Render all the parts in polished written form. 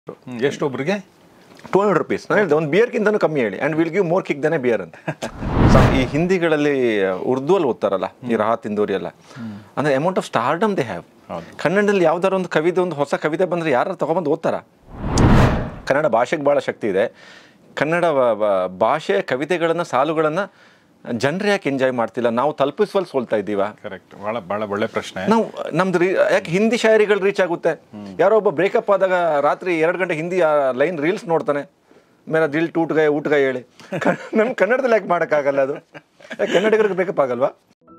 ಎಷ್ಟು ಒಬ್ರಿಗೆ? 200 rupees. ನಾನು ಹೇಳಿದೆ ಒಂದು ಬಿಯರ್ಗಿಂತನೂ ಕಮ್ಮಿ ಹೇಳಿ and will give more kick then a beer ಅಂತ. ಈ ಹಿಂದಿಗಳಲ್ಲಿ ಉರ್ದು ಅಲ್ಲಿ ಓದ್ತಾರಲ್ಲ ಈ ರಾಹತ್ ಇಂದೋರಿ ಎಲ್ಲ, ಅಂದರೆ amount of stardom they have. ಕನ್ನಡದಲ್ಲಿ ಯಾವ್ದಾರು ಒಂದು ಕವಿತೆ, ಒಂದು ಹೊಸ ಕವಿತೆ ಬಂದರೆ ಯಾರು ತೊಗೊಂಬಂದು ಓದ್ತಾರ? ಕನ್ನಡ ಭಾಷೆಗೆ ಭಾಳ ಶಕ್ತಿ ಇದೆ. ಕನ್ನಡ ಭಾಷೆಯ ಕವಿತೆಗಳನ್ನು, ಸಾಲುಗಳನ್ನು ಜನರು ಯಾಕೆ ಎಂಜಾಯ್ ಮಾಡ್ತಿಲ್ಲ? ನಾವು ತಲುಪಿಸುವಲ್ಲಿ ಸೋಲ್ತಾ ಇದ್ದೀವ? ಕರೆಕ್ಟ್, ಭಾಳ ಒಳ್ಳೆ ಪ್ರಶ್ನೆ. ನಾವು ನಮ್ದು ಯಾಕೆ ಹಿಂದಿ ಶಾಯರಿಗಳು ರೀಚ್ ಆಗುತ್ತೆ? ಯಾರೋ ಒಬ್ಬ ಬ್ರೇಕಪ್ ಆದಾಗ ರಾತ್ರಿ 2 ಗಂಟೆ ಹಿಂದಿ ಲೈನ್ ರೀಲ್ಸ್ ನೋಡ್ತಾನೆ, ಮೇರಾ ದಿಲ್ ಟೂಟ್ ಗೈ ಹೇಳಿ. ನಮ್ಮ ಕನ್ನಡದಲ್ಲಿ ಯಾಕೆ ಮಾಡೋಕ್ಕಾಗಲ್ಲ ಅದು? ಕನ್ನಡಿಗರಿಗೆ ಬ್ರೇಕಪ್ ಆಗಲ್ವಾ?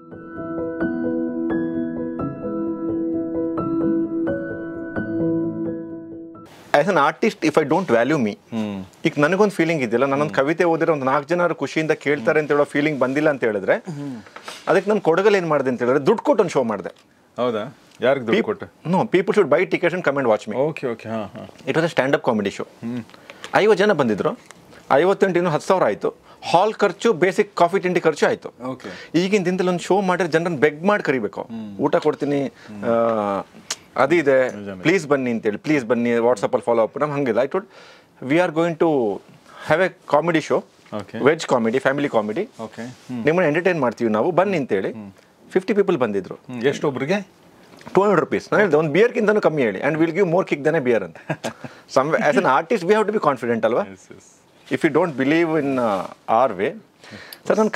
As an artist, if I don't value me, ಈಗ ನನಗೊಂದು ಫೀಲಿಂಗ್ ಇದೆಯಲ್ಲ, ನಾನೊಂದು ಕವಿತೆ ಓದಿರೋ ಒಂದು 4 ಜನರು ಖುಷಿಯಿಂದ ಕೇಳ್ತಾರೆ ಅಂತ ಹೇಳೋ ಫೀಲಿಂಗ್ ಬಂದಿಲ್ಲ ಅಂತ ಹೇಳಿದ್ರೆ, ಅದಕ್ಕೆ ನಾನು ಕೊಡಗಲ್ ಏನು ಮಾಡಿದೆ ಅಂತ ಹೇಳಿದ್ರೆ ದುಡ್ಡು ಕೊಟ್ಟು ಒಂದು ಶೋ ಮಾಡಿದೆ. ಹೌದಾ? ಯಾರಿಗೆ ದುಡ್ಡು ಕೊಟ್ಟು? No, people should buy tickets and come and watch me. Okay okay, ಹಾಂ ಹಾಂ. It was a stand up comedy show. 50 ಜನ ಬಂದಿದ್ರು. 58 ಇನ್ನೂ 10,000 ಆಯಿತು. ಹಾಲ್ ಖರ್ಚು, ಬೇಸಿಕ್ ಕಾಫಿ ತಿಂಡಿ ಖರ್ಚು ಆಯಿತು. ಓಕೆ. ಈಗಿನ ದಿನದಲ್ಲಿ ಒಂದು ಶೋ ಮಾಡಿದ್ರೆ ಜನರನ್ನು ಬೆಗ್ ಮಾಡಿ ಕರಿಬೇಕು, ಊಟ ಕೊಡ್ತೀನಿ, ಅದಿದೆ, ಪ್ಲೀಸ್ ಬನ್ನಿ ಅಂತೇಳಿ, ಪ್ಲೀಸ್ ಬನ್ನಿ, ವಾಟ್ಸಪ್ಪಲ್ಲಿ ಫಾಲೋ ಅಪ್. ನಮ್ಗೆ ಹಂಗಿಲ್ಲ. I told we are going to have a comedy show, veg comedy, family comedy. Okay. ನಿಮ್ಮನ್ನು ಎಂಟರ್ಟೈನ್ ಮಾಡ್ತೀವಿ ನಾವು, ಬನ್ನಿ ಅಂತೇಳಿ 50 ಪೀಪಲ್ ಬಂದಿದ್ರು. ಎಷ್ಟು ಒಬ್ರಿಗೆ? 200 rupees. ನಾನು ಹೇಳಿದೆ ಒಂದು ಬಿಯರ್ಗಿಂತನೂ ಕಮ್ಮಿ ಹೇಳಿ and will give more kick then a beer ಅಂತ. As an artist we have to be confident ಅಲ್ವಾ? If you don't believe in our way. Sir, ನನ್ನ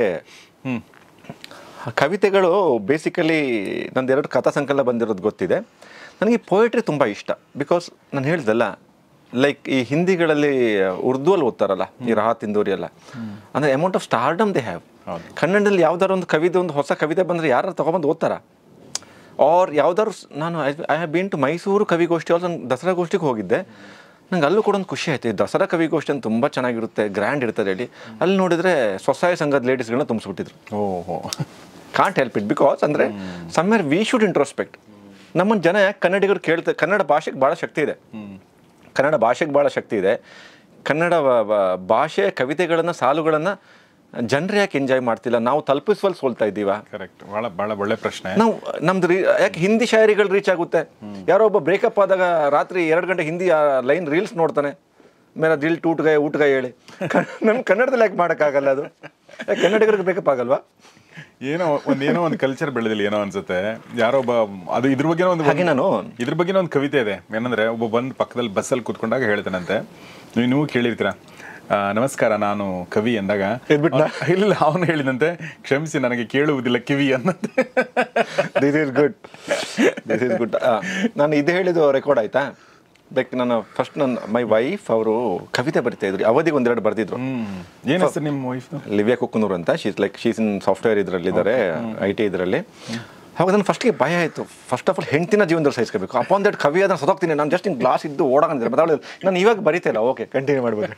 ಕವಿತೆಗಳು ಬೇಸಿಕಲಿ ನಂದು 2 ಕಥಾ ಸಂಕಲನ ಬಂದಿರೋದು ಗೊತ್ತಿದೆ. ನನಗೆ ಪೊಯೆಟ್ರಿ ತುಂಬ ಇಷ್ಟ. ಬಿಕಾಸ್ ನಾನು ಹೇಳ್ದಲ್ಲ, ಲೈಕ್ ಈ ಹಿಂದಿಗಳಲ್ಲಿ ಉರ್ದು ಅಲ್ಲಿ ಓದ್ತಾರಲ್ಲ ಈ ರಾಹತ್ ಇಂದೋರಿ ಎಲ್ಲ, ಅಂದರೆ amount of stardom they have. ಕನ್ನಡದಲ್ಲಿ ಯಾವ್ದಾರು ಒಂದು ಕವಿತೆ, ಒಂದು ಹೊಸ ಕವಿತೆ ಬಂದರೆ ಯಾರು ತೊಗೊಂಬಂದು ಓದ್ತಾರ? ಆರ್ ಯಾವ್ದಾದ್ರು ನಾನು I have been to Mysuru ಕವಿಗೋಷ್ಠಿ, ಅವ್ರು ನಾನು ದಸರಾ ಗೋಷ್ಠಿಗೆ ಹೋಗಿದ್ದೆ. ನಂಗೆ ಅಲ್ಲೂ ಕೂಡ ಒಂದು ಖುಷಿ ಆಯ್ತು. ದಸರಾ ಕವಿಗೋಷ್ಠಿ ಅಂತ ತುಂಬ ಚೆನ್ನಾಗಿರುತ್ತೆ, ಗ್ರ್ಯಾಂಡ್ ಇರ್ತದೆ ಹೇಳಿ. ಅಲ್ಲಿ ನೋಡಿದರೆ ಸ್ವಸಹಾಯ ಸಂಘದ ಲೇಡೀಸ್ಗಳನ್ನ ತುಂಬಿಸ್ಬಿಟ್ಟಿದ್ರು. ಓಹೋ, ಕಾಂಟ್ ಹೆಲ್ಪ್ ಇಟ್. ಬಿಕಾಸ್ ಅಂದರೆ ಸಮ್ವೇರ್ ವಿ ಶುಡ್ ಇಂಟ್ರೋಸ್ಪೆಕ್ಟ್. ನಮ್ಮನ್ನು ಜನ ಯಾಕೆ ಕನ್ನಡಿಗರು ಕೇಳ್ತಾರೆ? ಕನ್ನಡ ಭಾಷೆಗೆ ಭಾಳ ಶಕ್ತಿ ಇದೆ. ಕನ್ನಡ ಭಾಷೆಗೆ ಭಾಳ ಶಕ್ತಿ ಇದೆ. ಕನ್ನಡ ಭಾಷೆಯ ಕವಿತೆಗಳನ್ನು, ಸಾಲುಗಳನ್ನು ಜನರು ಯಾಕೆ ಎಂಜಾಯ್ ಮಾಡ್ತಿಲ್ಲ? ನಾವು ತಲುಪಿಸುವಲ್ಲಿ ಸೋಲ್ತಾ ಇದ್ದೀವ? ಕರೆಕ್ಟ್, ಭಾಳ ಒಳ್ಳೆ ಪ್ರಶ್ನೆ. ನಾವು ನಮ್ದು ಯಾಕೆ ಹಿಂದಿ ಶಾಯರಿಗಳು ರೀಚ್ ಆಗುತ್ತೆ? ಯಾರೋ ಒಬ್ಬ ಬ್ರೇಕಪ್ ಆದಾಗ ರಾತ್ರಿ 2 ಗಂಟೆ ಹಿಂದಿ ಲೈನ್ ರೀಲ್ಸ್ ನೋಡ್ತಾನೆ, ಮೇರಾ ದಿಲ್ ಟೂಟ್ ಗೈ ಹೇಳಿ. ನಮ್ಮ ಕನ್ನಡದಲ್ಲಿ ಯಾಕೆ ಮಾಡೋಕ್ಕಾಗಲ್ಲ ಅದು? ಕನ್ನಡಿಗರಿಗೆ ಬ್ರೇಕಪ್ ಆಗಲ್ವಾ? ಏನೋ ಒಂದು ಕಲ್ಚರ್ ಬೆಳೆದಿಲ್ಲ ಏನೋ ಅನ್ಸುತ್ತೆ. ಯಾರೋ ಒಬ್ಬ ಅದು ಇದ್ರ ಬಗ್ಗೆ ಇದ್ರ ಬಗ್ಗೆ ಒಂದು ಕವಿತೆ ಇದೆ. ಏನಂದ್ರೆ, ಒಬ್ಬ ಬಂದು ಪಕ್ಕದಲ್ಲಿ ಬಸ್ಸಲ್ಲಿ ಕೂತ್ಕೊಂಡಾಗ ಹೇಳ್ತಾನಂತೆ, ನೀವು ಕೇಳಿರ್ತೀರ, ನಮಸ್ಕಾರ ನಾನು ಕವಿ ಅಂದಾಗ, ಇಲ್ಲ ಅವನು ಹೇಳಿದಂತೆ, ಕ್ಷಮಿಸಿ ನನಗೆ ಕೇಳುವುದಿಲ್ಲ ಕಿವಿ ಅನ್ನಂತೆ. This is good. ನಾನು ಇದು ಹೇಳಿದ್ದು ರೆಕಾರ್ಡ್ ಆಯ್ತಾ? ಲೈಕ್ ನನ್ನ ಮೈ ವೈಫ್ ಅವರು ಕವಿತೆ ಬರಿತಾ ಇದ್ರು, ಅವಧಿಗೆ 1-2 ಬರೆದಿದ್ರು. ಏನು ಹೆಸರು ನಿಮ್ಮ ವೈಫ್? ಲಿವಿಯಾ ಕುಕ್ಕನೂರ್ ಅಂತ. ಶೀಸ್ ಇನ್ ಸಾಫ್ಟ್ವೇರ್ ಇದರಲ್ಲಿದ್ದಾರೆ, IT ಇದರಲ್ಲಿ. ಅವಾಗ ನಾನು ಫಸ್ಟ್ಗೆ ಭಯ ಆಯಿತು. ಫಸ್ಟ್ ಆಫ್ ಆಲ್ ಹೆಂಡ್ತಿನ ಜೀವನದಲ್ಲಿ ಸಹಿಸ್ಕೋಬೇಕು. ಅಪಾನ್ ದಟ್ ಕವಿ ಅದನ್ನು ಸದೋಗ್ತೀನಿ ನಾನು, ಜಸ್ಟ್ ಇನ್ ಗ್ಲಾಸ್ ಇದ್ದು ಓಡಾಗಿದ್ದೆ ಮಾತಾಡೋದು. ನಾನು ಇವಾಗ ಬರೀತಾ ಇಲ್ಲ. ಓಕೆ, ಕಂಟಿನ್ಯೂ ಮಾಡ್ಬೋದು.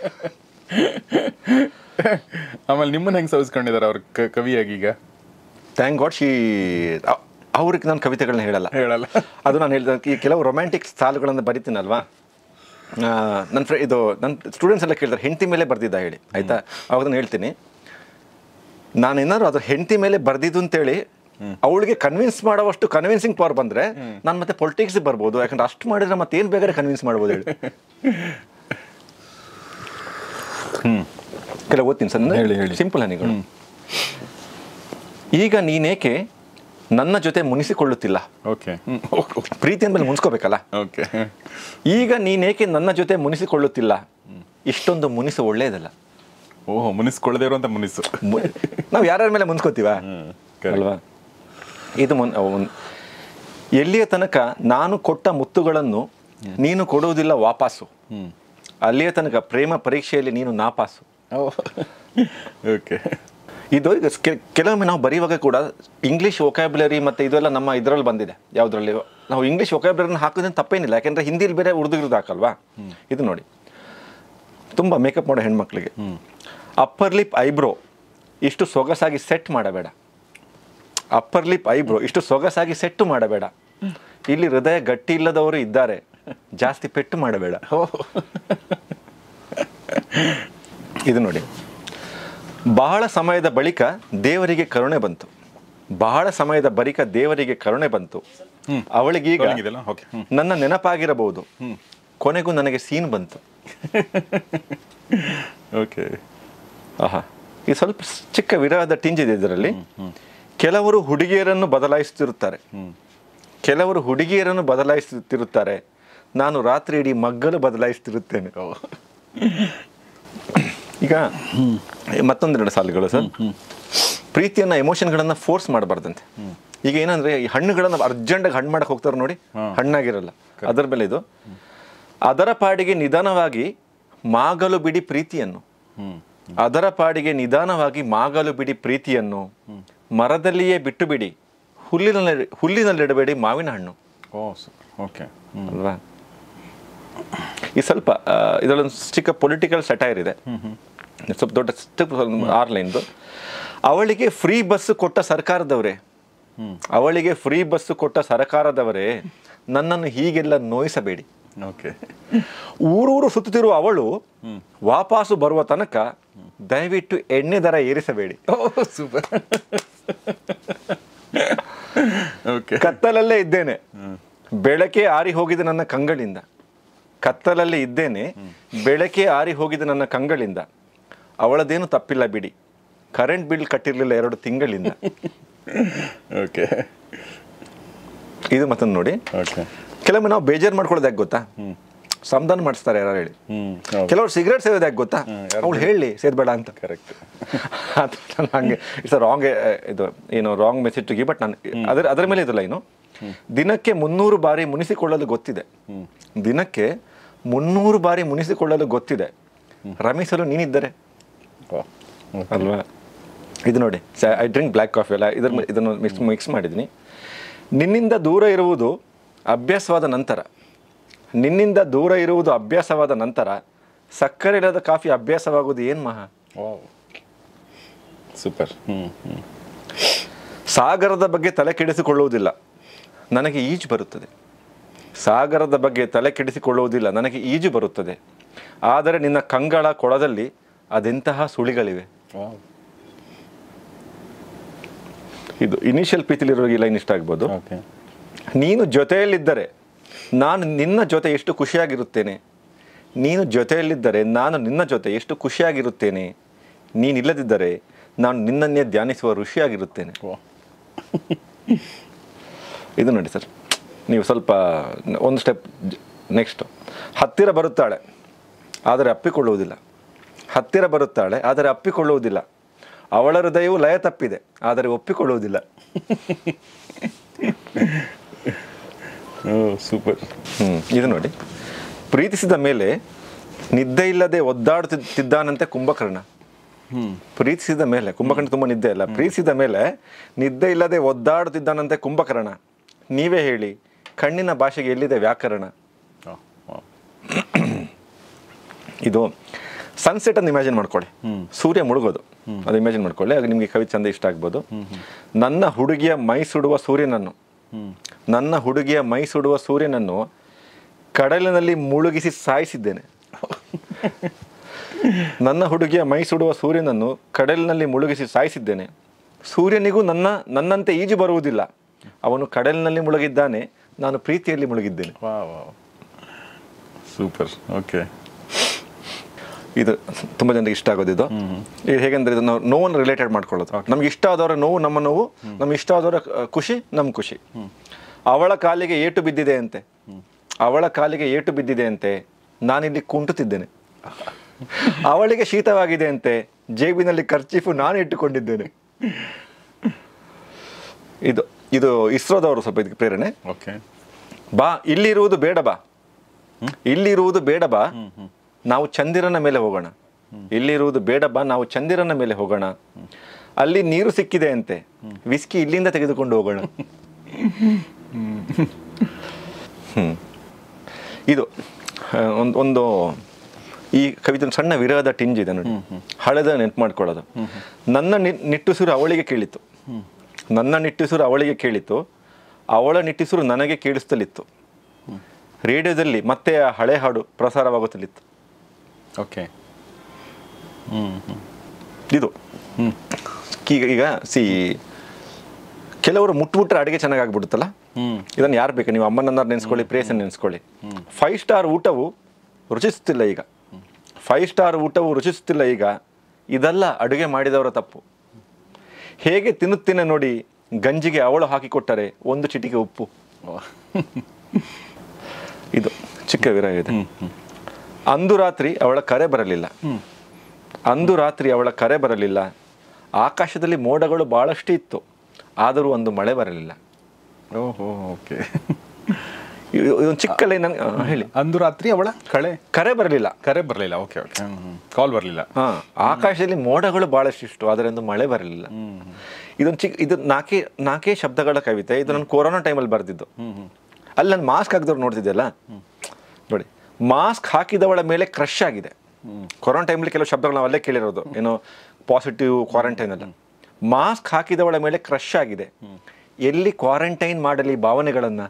ಆಮೇಲೆ ನಿಮ್ಮನ್ನ ಹೆಂಗೆ ಸವಿಸ್ಕೊಂಡಿದ್ದಾರೆ ಅವ್ರ ಕವಿಯಾಗಿ? ಈಗ ಥ್ಯಾಂಕ್ ಗಾಡ್ ಅವ್ರಿಗೆ ನಾನು ಕವಿತೆಗಳನ್ನ ಹೇಳಲ್ಲ. ಅದು ನಾನು ಹೇಳಿದ ಈ ಕೆಲವು ರೊಮ್ಯಾಂಟಿಕ್ ಸಾಲುಗಳನ್ನು ಬರಿತೀನಲ್ವಾ, ನನ್ನ ಸ್ಟೂಡೆಂಟ್ಸ್ ಎಲ್ಲ ಕೇಳ್ತಾರೆ ಹೆಂಡತಿ ಮೇಲೆ ಬರ್ದಿದ್ದ ಹೇಳಿ, ಆಯಿತಾ? ಅವಾಗ ನಾನು ಹೇಳ್ತೀನಿ, ನಾನೇನಾದ್ರು ಅದ್ರ ಹೆಂಡತಿ ಮೇಲೆ ಬರ್ದಿದ್ದು ಅಂತೇಳಿ ಅವಳಿಗೆ ಕನ್ವಿನ್ಸ್ ಮಾಡೋವಷ್ಟು ಕನ್ವಿನ್ಸಿಂಗ್ ಪವರ್ ಬಂದರೆ ನಾನು ಮತ್ತೆ ಪೊಲಿಟಿಕ್ಸ್ಗೆ ಬರ್ಬೋದು. ಯಾಕಂದ್ರೆ ಅಷ್ಟು ಮಾಡಿದ್ರೆ ಮತ್ತೆ ಏನು ಬೇಕಾದ್ರೆ ಕನ್ವಿನ್ಸ್ ಮಾಡ್ಬೋದು ಹೇಳಿ. ಕೆಲವು ಓದ್ತೀನಿ ಸರ್, ಹೇಳಿ. ಸಿಂಪಲ್ ಹನಿಗಳು. ಈಗ ನೀನೇಕೆ ನನ್ನ ಜೊತೆ ಮುನಿಸಿಕೊಳ್ಳುತ್ತಿಲ್ಲ? ಓಕೆ, ಪ್ರೀತಿ ಅಂದ್ಮೇಲೆ ಮುನಿಸ್ಕೋಬೇಕಲ್ಲ. ಓಕೆ. ಈಗ ನೀನೇಕೆ ನನ್ನ ಜೊತೆ ಮುನಿಸಿಕೊಳ್ಳುತ್ತಿಲ್ಲ? ಇಷ್ಟೊಂದು ಮುನಿಸು ಒಳ್ಳೇದಲ್ಲ. ಓಹೋ, ಮುನಿಸ್ಕೊಳ್ಳದೆ ಇರುವಂತ ಮುನಿಸು. ನಾವು ಯಾರ್ಯಾರ ಮೇಲೆ ಮುನಿಸ್ಕೋತೀವ ಅಲ್ವಾ? ಇದು ಎಲ್ಲಿಯ ತನಕ ನಾನು ಕೊಟ್ಟ ಮುತ್ತುಗಳನ್ನು ನೀನು ಕೊಡುವುದಿಲ್ಲ ವಾಪಸ್ಸು, ಅಲ್ಲಿಯ ತನಕ ಪ್ರೇಮ ಪರೀಕ್ಷೆಯಲ್ಲಿ ನೀನು ನಾಪಾಸು. ಓಕೆ. ಇದು ಈಗ ಕೆಲವೊಮ್ಮೆ ನಾವು ಬರೆಯುವಾಗ ಕೂಡ ಇಂಗ್ಲೀಷ್ ವೊಕ್ಯಾಬ್ಯುಲರಿ ಮತ್ತು ಇದೆಲ್ಲ ನಮ್ಮ ಇದರಲ್ಲಿ ಬಂದಿದೆ. ಯಾವುದರಲ್ಲಿ ನಾವು ಇಂಗ್ಲೀಷ್ ವೊಕ್ಯಾಬ್ಯುಲರಿನ ಹಾಕೋದೇನು ತಪ್ಪೇನಿಲ್ಲ, ಯಾಕೆಂದರೆ ಹಿಂದಿಲಿ ಬೇರೆ ಉರ್ದು ಹಾಕಲ್ವಾ. ಇದು ನೋಡಿ, ತುಂಬ ಮೇಕಪ್ ಮಾಡೋ ಹೆಣ್ಮಕ್ಳಿಗೆ ಅಪ್ಪರ್ ಲಿಪ್ ಐಬ್ರೋ ಇಷ್ಟು ಸೊಗಸಾಗಿ ಸೆಟ್ ಮಾಡಬೇಡ. ಅಪ್ಪರ್ ಲಿಪ್ ಐಬ್ರೋ ಇಷ್ಟು ಸೊಗಸಾಗಿ ಸೆಟ್ಟು ಮಾಡಬೇಡ. ಇಲ್ಲಿ ಹೃದಯ ಗಟ್ಟಿ ಇಲ್ಲದವರು ಇದ್ದಾರೆ, ಜಾಸ್ತಿ ಪೆಟ್ಟು ಮಾಡಬೇಡ. ಇದು ನೋಡಿ, ಬಹಳ ಸಮಯದ ಬಳಿಕ ದೇವರಿಗೆ ಕರುಣೆ ಬಂತು. ಬಹಳ ಸಮಯದ ಬಳಿಕ ದೇವರಿಗೆ ಕರುಣೆ ಬಂತು. ಅವಳಿಗೀಗ ನನ್ನ ನೆನಪಾಗಿರಬಹುದು. ಕೊನೆಗೂ ನನಗೆ ಸೀನ್ ಬಂತು. ಓಕೆ. ಆಹಾ, ಈ ಸ್ವಲ್ಪ ಚಿಕ್ಕ ವಿರಹದ ಟಿಂಜಿದೆ ಇದರಲ್ಲಿ. ಕೆಲವರು ಹುಡುಗಿಯರನ್ನು ಬದಲಾಯಿಸುತ್ತಿರುತ್ತಾರೆ, ಕೆಲವರು ಹುಡುಗಿಯರನ್ನು ಬದಲಾಯಿಸುತ್ತಿರುತ್ತಾರೆ, ನಾನು ರಾತ್ರಿ ಇಡೀ ಮಗ್ಗಲು ಬದಲಾಯಿಸುತ್ತಿರುತ್ತೇನೆ. ಈಗ ಮತ್ತೊಂದೆರಡು ಸಾಲುಗಳು ಸರ್. ಪ್ರೀತಿಯನ್ನ ಎಮೋಷನ್ಗಳನ್ನ ಫೋರ್ಸ್ ಮಾಡಬಾರ್ದಂತೆ. ಈಗ ಏನಂದ್ರೆ ಈ ಹಣ್ಣುಗಳನ್ನ ಅರ್ಜೆಂಟಾಗಿ ಹಣ್ಣು ಮಾಡಕ್ಕೆ ಹೋಗ್ತಾರೆ ನೋಡಿ, ಹಣ್ಣಾಗಿರಲ್ಲ, ಅದರ ಬೆಲೆ ಇದು. ಅದರ ಪಾಡಿಗೆ ನಿಧಾನವಾಗಿ ಮಾಗಲು ಬಿಡಿ ಪ್ರೀತಿಯನ್ನು, ಅದರ ಪಾಡಿಗೆ ನಿಧಾನವಾಗಿ ಮಾಗಲು ಬಿಡಿ ಪ್ರೀತಿಯನ್ನು, ಮರದಲ್ಲಿಯೇ ಬಿಟ್ಟು ಬಿಡಿ, ಹುಲ್ಲಿನಲ್ಲಿಡಬೇಡಿ ಮಾವಿನ ಹಣ್ಣು. ಓಕೆ ಅಲ್ವಾ? ಈ ಸ್ವಲ್ಪ ಇದರಲ್ಲೊಂದು ಚಿಕ್ಕ ಪೊಲಿಟಿಕಲ್ ಸಟೈರ್ ಇದೆ, ಸ್ವಲ್ಪ ದೊಡ್ಡ 6 ಲೈನ್ದು. ಅವಳಿಗೆ ಫ್ರೀ ಬಸ್ ಕೊಟ್ಟ ಸರ್ಕಾರದವರೇ, ಅವಳಿಗೆ ಫ್ರೀ ಬಸ್ ಕೊಟ್ಟ ಸರ್ಕಾರದವರೇ, ನನ್ನನ್ನು ಹೀಗೆಲ್ಲ ನೋಯಿಸಬೇಡಿ. ಓಕೆ. ಊರೂರು ಸುತ್ತುತ್ತಿರುವ ಅವಳು ವಾಪಸ್ಸು ಬರುವ ತನಕ ದಯವಿಟ್ಟು ಎಣ್ಣೆ ದರ ಏರಿಸಬೇಡಿ. ಸೂಪರ್. ಓಕೆ. ಕತ್ತಲಲ್ಲೇ ಇದ್ದೇನೆ, ಬೆಳಕೆ ಆರಿ ಹೋಗಿದೆ ನನ್ನ ಕಂಗಳಿಂದ, ಕತ್ತಲಲ್ಲೇ ಇದ್ದೇನೆ, ಬೆಳಕೆ ಆರಿ ಹೋಗಿದೆ ನನ್ನ ಕಂಗಳಿಂದ, ಅವಳದೇನು ತಪ್ಪಿಲ್ಲ ಬಿಡಿ, ಕರೆಂಟ್ ಬಿಲ್ ಕಟ್ಟಿರಲಿಲ್ಲ 2 ತಿಂಗಳಿಂದ. ಓಕೆ. ಇದು ಮತ್ತೊಂದು ನೋಡಿ. ಓಕೆ. ಕೆಲವೊಮ್ಮೆ ನಾವು ಬೇಜಾರು ಮಾಡ್ಕೊಳ್ಳೋದು ಯಾಕೆ ಗೊತ್ತಾ? ಸಮಾಧಾನ ಮಾಡಿಸ್ತಾರೆ ಯಾರು ಹೇಳಿ. ಕೆಲವರು ಸಿಗರೇಟ್ ಸೇದೋದು ಯಾಕೆ ಗೊತ್ತಾ? ಅವಳು ಹೇಳಿ ಸೇದಬೇಡ ಅಂತ. ಕರೆಕ್ಟ್. ಹಂಗೆ ಇಟ್ಸ್ ರಾಂಗ್, ಇದು ಏನು wrong message to give. But ನಾನು ಅದರ ಮೇಲೆ ಇದಲ್ಲ ಏನು, ದಿನಕ್ಕೆ 300 ಬಾರಿ ಮುನಿಸಿಕೊಳ್ಳಲು ಗೊತ್ತಿದೆ, ದಿನಕ್ಕೆ 300 ಬಾರಿ ಮುನಿಸಿಕೊಳ್ಳಲು ಗೊತ್ತಿದೆ, ರಮಿಸಲು ನೀನಿದ್ದರೆ ಅಲ್ವಾ? ಇದು ನೋಡಿ, ಐ ಡ್ರಿಂಕ್ ಬ್ಲ್ಯಾಕ್ ಕಾಫಿ ಅಲ್ಲ, ಇದನ್ನು ಮಿಕ್ಸ್ ಮಾಡಿದ್ದೀನಿ. ನಿನ್ನಿಂದ ದೂರ ಇರುವುದು ಅಭ್ಯಾಸವಾದ ನಂತರ, ನಿನ್ನಿಂದ ದೂರ ಇರುವುದು ಅಭ್ಯಾಸವಾದ ನಂತರ, ಸಕ್ಕರೆ ಇಲ್ಲದ ಕಾಫಿ ಅಭ್ಯಾಸವಾಗುವುದು ಏನು ಮಹಾ. ಸೂಪರ್. ಸಾಗರದ ಬಗ್ಗೆ ತಲೆ ಕೆಡಿಸಿಕೊಳ್ಳುವುದಿಲ್ಲ, ನನಗೆ ಈಜು ಬರುತ್ತದೆ, ಸಾಗರದ ಬಗ್ಗೆ ತಲೆ ಕೆಡಿಸಿಕೊಳ್ಳುವುದಿಲ್ಲ, ನನಗೆ ಈಜು ಬರುತ್ತದೆ, ಆದರೆ ನಿನ್ನ ಕಂಗಳ ಕೊಳದಲ್ಲಿ ಅದೆಂತಹ ಸುಳಿಗಳಿವೆ. ಇದು ಇನಿಷಿಯಲ್ ಪ್ರೀತಿಲಿರೋ ಈ ಲೈನ್ ಇಷ್ಟ ಆಗ್ಬೋದು. ನೀನು ಜೊತೆಯಲ್ಲಿದ್ದರೆ ನಾನು ನಿನ್ನ ಜೊತೆ ಎಷ್ಟು ಖುಷಿಯಾಗಿರುತ್ತೇನೆ, ನೀನು ಜೊತೆಯಲ್ಲಿದ್ದರೆ ನಾನು ನಿನ್ನ ಜೊತೆ ಎಷ್ಟು ಖುಷಿಯಾಗಿರುತ್ತೇನೆ, ನೀನಿಲ್ಲದಿದ್ದರೆ ನಾನು ನಿನ್ನನ್ನೇ ಧ್ಯಾನಿಸುವ ಋಷಿಯಾಗಿರುತ್ತೇನೆ. ಇದು ನೋಡಿ ಸರ್, ನೀವು ಸ್ವಲ್ಪ ಒಂದು ಸ್ಟೆಪ್ ನೆಕ್ಸ್ಟ್. ಹತ್ತಿರ ಬರುತ್ತಾಳೆ ಆದರೆ ಅಪ್ಪಿಕೊಳ್ಳುವುದಿಲ್ಲ, ಹತ್ತಿರ ಬರುತ್ತಾಳೆ ಆದರೆ ಅಪ್ಪಿಕೊಳ್ಳುವುದಿಲ್ಲ, ಅವಳ ಹೃದಯವು ಲಯ ತಪ್ಪಿದೆ ಆದರೆ ಒಪ್ಪಿಕೊಳ್ಳುವುದಿಲ್ಲ. ಸೂಪರ್. ಇದು ನೋಡಿ, ಪ್ರೀತಿಸಿದ ಮೇಲೆ ನಿದ್ದೆ ಇಲ್ಲದೆ ಒದ್ದಾಡುತ್ತಿದ್ದಾನಂತೆ ಕುಂಭಕರ್ಣ. ಪ್ರೀತಿಸಿದ ಮೇಲೆ, ಕುಂಭಕರ್ಣ ತುಂಬ ನಿದ್ದೆ ಅಲ್ಲ, ಪ್ರೀತಿಸಿದ ಮೇಲೆ ನಿದ್ದೆ ಇಲ್ಲದೆ ಒದ್ದಾಡುತ್ತಿದ್ದಾನಂತೆ ಕುಂಭಕರ್ಣ, ನೀವೇ ಹೇಳಿ ಕಣ್ಣಿನ ಭಾಷೆಗೆ ಎಲ್ಲಿದೆ ವ್ಯಾಕರಣ. ಇದು ಸನ್ಸೆಟ್ ಅನ್ನು ಇಮ್ಯಾಜಿನ್ ಮಾಡ್ಕೊಳ್ಳಿ, ಸೂರ್ಯ ಮುಳುಗೋದು, ಅದು ಇಮ್ಯಾಜಿನ್ ಮಾಡ್ಕೊಳ್ಳಿ, ಆಗ ನಿಮಗೆ ಕವಿ ಚಂದ ಇಷ್ಟ ಆಗ್ಬೋದು. ನನ್ನ ಹುಡುಗಿಯ ಮೈ ಸುಡುವ ಸೂರ್ಯನನ್ನು, ನನ್ನ ಹುಡುಗಿಯ ಮೈ ಸುಡುವ ಸೂರ್ಯನನ್ನು ಕಡಲಿನಲ್ಲಿ ಮುಳುಗಿಸಿ ಸಾಯಿಸಿದ್ದೇನೆ, ನನ್ನ ಹುಡುಗಿಯ ಮೈ ಸುಡುವ ಸೂರ್ಯನನ್ನು ಕಡಲಿನಲ್ಲಿ ಮುಳುಗಿಸಿ ಸಾಯಿಸಿದ್ದೇನೆ, ಸೂರ್ಯನಿಗೂ ನನ್ನಂತೆ ಈಜು ಬರುವುದಿಲ್ಲ, ಅವನು ಕಡಲಿನಲ್ಲಿ ಮುಳುಗಿದ್ದಾನೆ, ನಾನು ಪ್ರೀತಿಯಲ್ಲಿ ಮುಳುಗಿದ್ದೇನೆ. ಸೂಪರ್. ಓಕೆ. ಇದು ತುಂಬ ಜನರಿಗೆ ಇಷ್ಟ ಆಗೋದು. ಇದು ಹೇಗೆಂದ್ರೆ ಇದು ನಾವು ನೋವನ್ನು ರಿಲೇಟೆಡ್ ಮಾಡ್ಕೊಳ್ಳೋದು. ನಮ್ಗೆ ಇಷ್ಟ ಆದವರ ನೋವು ನಮ್ಮ ನೋವು, ನಮ್ಗೆ ಇಷ್ಟ ಆದವರ ಖುಷಿ ನಮ್ಮ ಖುಷಿ. ಅವಳ ಕಾಲಿಗೆ ಏಟು ಬಿದ್ದಿದೆ ಅಂತೆ, ಅವಳ ಕಾಲಿಗೆ ಏಟು ಬಿದ್ದಿದೆ ಅಂತೆ, ನಾನಿಲ್ಲಿ ಕುಂಟುತ್ತಿದ್ದೇನೆ, ಅವಳಿಗೆ ಶೀತವಾಗಿದೆ ಅಂತೆ, ಜೇಬಿನಲ್ಲಿ ಕರ್ಚೀಫು ನಾನು ಇಟ್ಟುಕೊಂಡಿದ್ದೇನೆ. ಇದು ಇದು ಇಸ್ರೋದವರು ಸ್ವಲ್ಪ ಇದಕ್ಕೆ ಪ್ರೇರಣೆ. ಓಕೆ. ಬಾ ಇಲ್ಲಿರುವುದು ಬೇಡ, ಬಾ ಇಲ್ಲಿರುವುದು ಬೇಡ, ಬಾ ನಾವು ಚಂದಿರನ ಮೇಲೆ ಹೋಗೋಣ, ಇಲ್ಲಿರುವುದು ಬೇಡ, ಬಾ ನಾವು ಚಂದಿರನ ಮೇಲೆ ಹೋಗೋಣ, ಅಲ್ಲಿ ನೀರು ಸಿಕ್ಕಿದೆ ಅಂತೆ, ವಿಸ್ಕಿ ಇಲ್ಲಿಂದ ತೆಗೆದುಕೊಂಡು ಹೋಗೋಣ. ಇದು ಒಂದು ಈ ಕವಿತೆ ಸಣ್ಣ ವಿರಹದ ಟಿಂಜ್ ಇದೆ ನೋಡಿ, ಹಳೆದ ನೆನಪು ಮಾಡ್ಕೊಳ್ಳೋದು. ನನ್ನ ನಿಟ್ಟುಸಿರು ಅವಳಿಗೆ ಕೇಳಿತು, ನನ್ನ ನಿಟ್ಟುಸಿರು ಅವಳಿಗೆ ಕೇಳಿತು, ಅವಳ ನಿಟ್ಟುಸಿರು ನನಗೆ ಕೇಳಿಸ್ತಲಿತ್ತು, ರೇಡಿಯೋದಲ್ಲಿ ಮತ್ತೆ ಆ ಹಳೆ ಹಾಡು ಪ್ರಸಾರವಾಗುತ್ತಲಿತ್ತು. ಓಕೆ. ಇದು ಈಗ ಕೆಲವರು ಮುಟ್ಬಿಟ್ರೆ ಅಡುಗೆ ಚೆನ್ನಾಗಿ ಆಗ್ಬಿಡುತ್ತಲ್ಲ, ಇದನ್ನು ಯಾರು ಬೇಕು, ನೀವು ಅಮ್ಮನನ್ನ ನೆನೆಸ್ಕೊಳ್ಳಿ, ಪ್ರೇಯಸನ್ನು ನೆನೆಸ್ಕೊಳ್ಳಿ. 5 ಸ್ಟಾರ್ ಊಟವು ರುಚಿಸುತ್ತಿಲ್ಲ ಈಗ, 5 ಸ್ಟಾರ್ ಊಟವು ರುಚಿಸುತ್ತಿಲ್ಲ ಈಗ, ಇದೆಲ್ಲ ಅಡುಗೆ ಮಾಡಿದವರ ತಪ್ಪು. ಹೇಗೆ ತಿನ್ನುತ್ತೇನೆ ನೋಡಿ, ಗಂಜಿಗೆ ಅವಳು ಹಾಕಿಕೊಟ್ಟರೆ 1 ಚಿಟಿಕೆ ಉಪ್ಪು. ಇದು ಚಿಕ್ಕ ವಿರಾಯ ಇದೆ. ಅಂದು ರಾತ್ರಿ ಅವಳ ಕರೆ ಬರಲಿಲ್ಲ, ಅಂದು ರಾತ್ರಿ ಅವಳ ಕರೆ ಬರಲಿಲ್ಲ, ಆಕಾಶದಲ್ಲಿ ಮೋಡಗಳು ಬಹಳಷ್ಟು ಇತ್ತು, ಆದರೂ ಒಂದು ಮಳೆ ಬರಲಿಲ್ಲ. ಓಹೋ, ಓಕೆ. ಇದೊಂದು ಚಿಕ್ಕ ಲೈನ್. ಹೇಳಿ. ಅಂದು ರಾತ್ರಿ ಅವಳ ಕರೆ ಬರಲಿಲ್ಲ, ಕರೆ ಬರಲಿಲ್ಲ. Okay, okay. ಕಾಲ್ ಬರಲಿಲ್ಲ. ಆಕಾಶದಲ್ಲಿ ಮೋಡಗಳು ಬಹಳಷ್ಟು ಇಷ್ಟು, ಆದರೆ ಒಂದು ಮಳೆ ಬರಲಿಲ್ಲ. ಇದೊಂದು ಇದು ನಾಲ್ಕೇ ಶಬ್ದಗಳ ಕವಿತೆ. ಇದು ನಾನು ಕೊರೋನಾ ಟೈಮಲ್ಲಿ ಬರೆದಿದ್ದು. ಅಲ್ಲಿ ನಾನು ಮಾಸ್ಕ್ ಹಾಕಿದವ್ರು ನೋಡ್ತಿದ್ದೆಲ್ಲ ನೋಡಿ, ಮಾಸ್ಕ್ ಹಾಕಿದವಳ ಮೇಲೆ ಕ್ರಶ್ ಆಗಿದೆ. ಕೊರೋನಾ ಟೈಮಲ್ಲಿ ಕೆಲವು ಶಬ್ದಗಳು ನಾವು ಅಲ್ಲೇ ಕೇಳಿರೋದು, ಏನೋ ಪಾಸಿಟಿವ್ ಕ್ವಾರಂಟೈನ್ ಅಲ್ಲ. ಮಾಸ್ಕ್ ಹಾಕಿದವಳ ಮೇಲೆ ಕ್ರಶ್ ಆಗಿದೆ, ಎಲ್ಲಿ ಕ್ವಾರಂಟೈನ್ ಮಾಡಲಿ ಭಾವನೆಗಳನ್ನ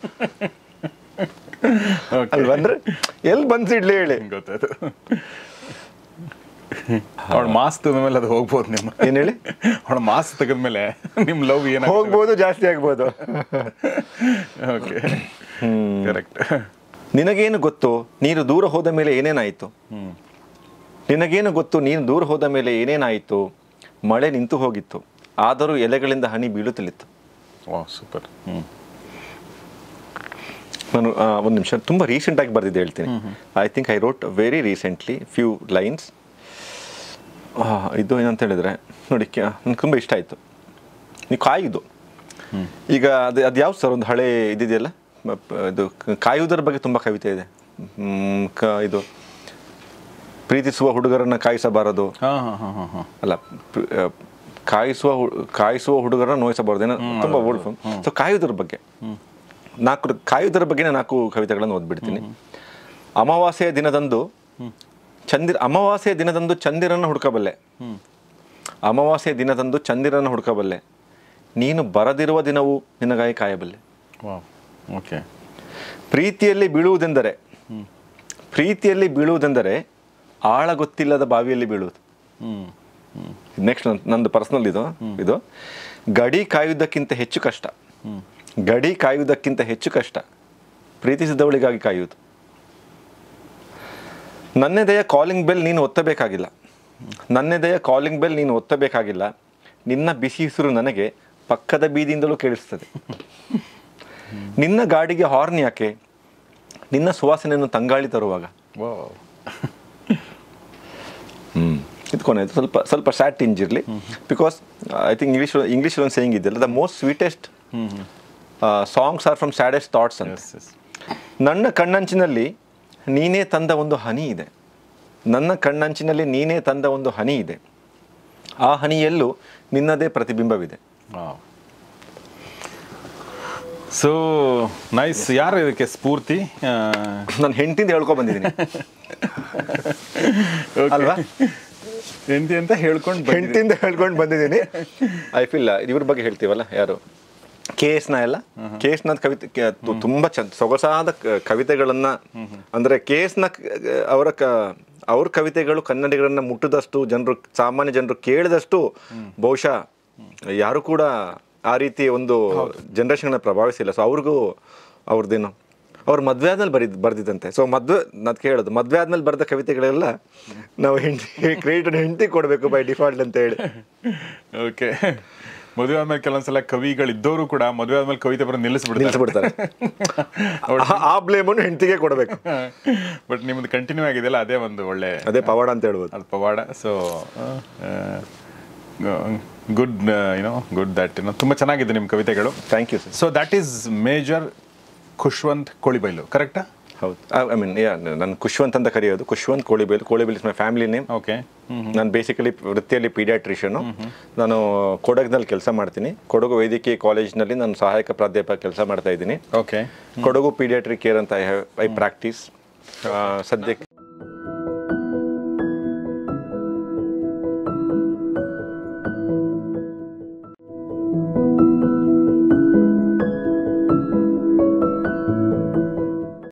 ಅಲ್ವಂದ್ರೆ ಎಲ್ಲಿ ಬಂದಿಡ್ಲಿ ಹೇಳಿ. ಗೊತ್ತಾಯ್ತು. ಅವಳ ಮಾಸ್ಕ್ ತೆಗೆದ್ಮೇಲೆ ಅದು ಹೋಗ್ಬೋದು. ನಿಮ್ಮ ಏನ್ ಹೇಳಿ, ಅವಳ ಮಾಸ್ಕ್ ತೆಗೆದ್ಮೇಲೆ ನಿಮ್ ಲವ್ ಏನ ಹೋಗ್ಬೋದು, ಜಾಸ್ತಿ ಆಗ್ಬೋದು. Okay, correct. ನಿನಗೇನು ಗೊತ್ತು ನೀನು ದೂರ ಹೋದ ಮೇಲೆ ಏನೇನಾಯಿತು, ನಿನಗೇನು ಗೊತ್ತು ನೀನು ದೂರ ಹೋದ ಮೇಲೆ ಏನೇನಾಯಿತು, ಮಳೆ ನಿಂತು ಹೋಗಿತ್ತು, ಆದರೂ ಎಲೆಗಳಿಂದ ಹನಿ ಬೀಳುತ್ತಲಿತ್ತು. ವಾಹ್, ಸೂಪರ್. ನಾನು ಒಂದು ನಿಮಿಷ, ತುಂಬ ರೀಸೆಂಟಾಗಿ ಬರೆದಿದ್ದೆ ಹೇಳ್ತೀನಿ. I think I wrote very recently few lines. ಇದು ಏನಂತ ಹೇಳಿದ್ರೆ ನೋಡಿ, ನನಗೆ ತುಂಬ ಇಷ್ಟ ಆಯಿತು. ನೀವು ಕಾಯುವುದು, ಈಗ ಅದು ಯಾವ್ದು ಸರ್, ಒಂದು ಹಳೆ ಇದಿದೆಯಲ್ಲ, ಇದು ಕಾಯುವುದರ ಬಗ್ಗೆ ತುಂಬ ಕವಿತೆ ಇದೆ. ಇದು ಪ್ರೀತಿಸುವ ಹುಡುಗರನ್ನು ಕಾಯಿಸಬಾರದು ಅಲ್ಲ, ಕಾಯಿಸುವ ಹುಡುಗರನ್ನ ನೋಯಿಸಬಾರದು, ಏನೋ ತುಂಬ ಓಲ್ಡ್ ಫಾರ್ಮ್. ಸೊ ಕಾಯುವುದರ ಬಗ್ಗೆ ಕಾಯುವುದರ ಬಗ್ಗೆ 4 ಕವಿತೆಗಳನ್ನು ಓದ್ಬಿಡ್ತೀನಿ. ಅಮಾವಾಸ್ಯೆಯ ದಿನದಂದು ಚಂದಿರನ್ನು ಹುಡುಕಬಲ್ಲೆ, ಅಮಾವಾಸ್ಯೆಯ ದಿನದಂದು ಚಂದಿರನ್ನು ಹುಡುಕಬಲ್ಲೆ, ನೀನು ಬರದಿರುವ ದಿನವೂ ನಿನಗಾಗಿ ಕಾಯಬಲ್ಲೆ. ಓಕೆ. ಪ್ರೀತಿಯಲ್ಲಿ ಬೀಳುವುದೆಂದರೆ ಆಳ ಗೊತ್ತಿಲ್ಲದ ಬಾವಿಯಲ್ಲಿ ಬೀಳುವುದು. ನೆಕ್ಸ್ಟ್ ನಂದು ಪರ್ಸನಲ್ ಇದು ಗಡಿ ಕಾಯುವುದಕ್ಕಿಂತ ಹೆಚ್ಚು ಕಷ್ಟ ಪ್ರೀತಿಸಿದವಳಿಗಾಗಿ ಕಾಯುವುದು. ನನ್ನೆದೆಯ ಕಾಲಿಂಗ್ ಬೆಲ್ ನೀನು ಒತ್ತಬೇಕಾಗಿಲ್ಲ, ನಿನ್ನ ಬಿಸಿ ಹೆಸರು ನನಗೆ ಪಕ್ಕದ ಬೀದಿಯಿಂದಲೂ ಕೇಳಿಸ್ತದೆ. ನಿನ್ನ ಗಾಡಿಗೆ ಹಾರ್ನ್ ಯಾಕೆ, ನಿನ್ನ ಸುವಾಸನೆಯನ್ನು ತಂಗಾಳಿ ತರುವಾಗ. ಇದು ಕೊನೆಯದು ಸ್ವಲ್ಪ ಸ್ಯಾಟ್ ಇಂಜಿರ್ಲಿ, ಬಿಕಾಸ್ ಐ ಥಿಂಕ್ ಇಂಗ್ಲೀಷ್ ಒಂದು ಸೇಯಿಂಗ್ ಇದೆಯಲ್ಲ, the most sweetest songs are from saddest thoughts ಅಂತ. ನನ್ನ ಕಣ್ಣಂಚಿನಲ್ಲಿ ನೀನೇ ತಂದ ಒಂದು ಹನಿ ಇದೆ, ಆ ಹನಿಯಲ್ಲೂ ನಿನ್ನದೇ ಪ್ರತಿಬಿಂಬವಿದೆ. So nice. ಯಾರು ಇದಕ್ಕೆ ಸ್ಫೂರ್ತಿ? ನಾನು ಹೆಂಡತಿಂದ ಹೇಳ್ಕೊ ಬಂದಿದ್ದೀನಿ ಅಲ್ವಾ, ಹೆಂಡತಿಯಿಂದ ಹೇಳ್ಕೊಂಡು ಬಂದಿದ್ದೀನಿ. ಐ ಫೀಲ್ ಇವ್ರ ಬಗ್ಗೆ ಹೇಳ್ತೀವಲ್ಲ, ಯಾರು KS ಕವಿತೆ ತುಂಬ ಸೊಗಸಾದ ಕವಿತೆಗಳನ್ನ, ಅಂದ್ರೆ KS ಅವ್ರ ಕವಿತೆಗಳು ಕನ್ನಡಿಗರನ್ನ ಮುಟ್ಟಿದಷ್ಟು, ಸಾಮಾನ್ಯ ಜನರು ಕೇಳಿದಷ್ಟು ಬಹುಶಃ ಯಾರು ಕೂಡ ಆ ರೀತಿ ಒಂದು ಜನರೇಷನ್ ಪ್ರಭಾವಿಸಿಲ್ಲ. ಸೊ ಅವ್ರಿಗೂ ಅವ್ರದ್ದೇನು, ಅವ್ರು ಮದುವೆ ಆದ್ಮೇಲೆ ಬರ್ದಿದ್ದಂತೆ. ಸೊ ನಾನು ಕೇಳೋದು, ಮದುವೆ ಆದ್ಮೇಲೆ ಬರೆದ ಕವಿತೆಗಳೆಲ್ಲ ನಾವು ಕ್ರೆಡಿಟ್ ಹೆಂಡತಿ ಕೊಡಬೇಕು ಬೈ ಡಿಫಾಲ್ಟ್ ಅಂತ ಹೇಳಿ. ಓಕೆ. ಮದುವೆ ಆದ್ಮೇಲೆ ಕೆಲವೊಂದ್ಸಲ ಕವಿಗಳಿದ್ದವರು ಕೂಡ ಮದುವೆ ಆದ್ಮೇಲೆ ಕವಿತೆ ಬರೋದು ನಿಲ್ಲಿಸ್ಬಿಡ್ತಾರೆ. ಆ ಬ್ಲೇಮನ್ನು ಹೆಂಡತಿಗೆ ಕೊಡಬೇಕು. ಬಟ್ ನಿಮ್ದು ಕಂಟಿನ್ಯೂ ಆಗಿದೆಯಲ್ಲ, ಅದೇ ಪವಾಡ ಅಂತ ಹೇಳ್ಬೋದು. ಅದು ಪವಾಡ. ಸೊ ಗುಡ್ ದಟ್ ತುಂಬ ಚೆನ್ನಾಗಿದೆ ನಿಮ್ಮ ಕವಿತೆಗಳು. Thank you sir. So that is major Khushwant Kolibailu, ಕರೆಕ್ಟಾ? ಹೌದು. ಐ ಮೀನ್ ನಾನು ಖುಷ್ವಂತ್ ಅಂತ ಕರೆಯೋದು. Khushwant Kolibailu is my family name. Okay. ನಾನು ಬೇಸಿಕಲಿ ವೃತ್ತಿಯಲ್ಲಿ ಪೀಡಿಯಾಟ್ರಿಷಿಯನು. ನಾನು ಕೊಡಗಿನಲ್ಲಿ ಕೆಲಸ ಮಾಡ್ತೀನಿ. ಕೊಡಗು ವೈದ್ಯಕೀಯ ಕಾಲೇಜ್ನಲ್ಲಿ ನಾನು ಸಹಾಯಕ ಪ್ರಾಧ್ಯಾಪಕ ಕೆಲಸ ಮಾಡ್ತಾ ಇದ್ದೀನಿ. ಓಕೆ. ಕೊಡಗು ಪೀಡಿಯಾಟ್ರಿಕ್ ಕೇರ್ ಅಂತ ಐ ಪ್ರಾಕ್ಟೀಸ್ ಸದ್ಯಕ್ಕೆ.